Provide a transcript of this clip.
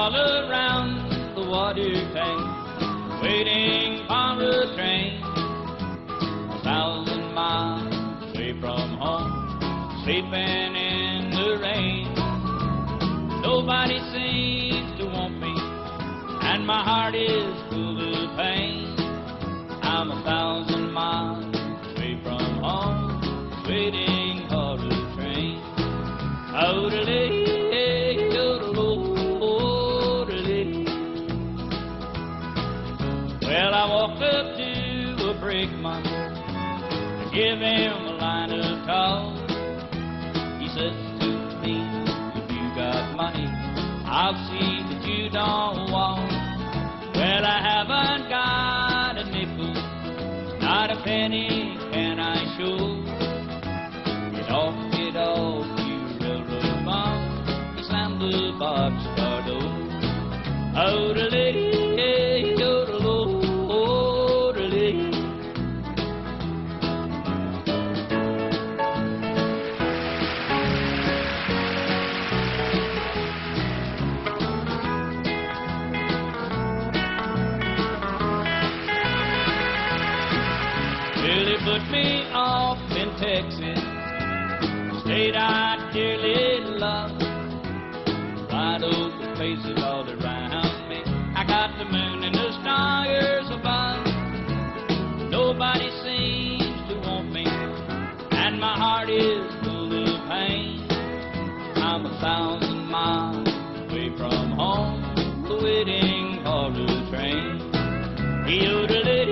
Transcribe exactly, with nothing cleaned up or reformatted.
all around the water tank, waiting for a train. A thousand miles away from home, sleeping in the rain. Nobody seems to want me, and my heart is full of pain. I'm a thousand miles away from home, waiting for a train. Oh-de-lay, oh-de-lo-de-lay. Well, I walked up to a brakeman, I give him a line of talk. He says to me, if you got money, I'll see that you don't walk. Well, I haven't got a nickel, not a penny can I show. Get off, get off, you railroad bum. He slammed the boxcar door. Oh-de-lay, oh-de-lo-de-lay. Well, he put me off in Texas, state I dearly love. Wide open places all around me, I got the moon and the stars above. Nobody seems to want me, and my heart is full of pain. I'm a thousand miles away from home, waiting for the train. He